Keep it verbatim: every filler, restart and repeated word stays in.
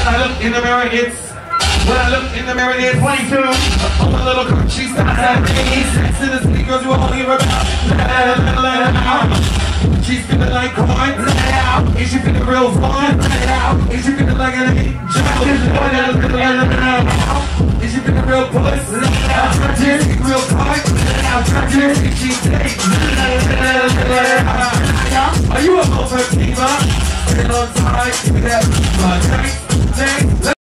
I look in the mirror, it's when I look in the mirror, it's twenty-two. I'm a little girl, she starts at me. Sex in the sneakers, you won't hear about. Let it, let it out. She's feeling like corn. Let it out. Is she feeling real fun? Let it out. Is she feeling like an angel? Let it out. Is she feeling real puss? Let it out. Try to get real tight. Let it out. Try to get she's take. Let it out. Are you a multi-teamer? Still on tight. Give me that. My tank, tank.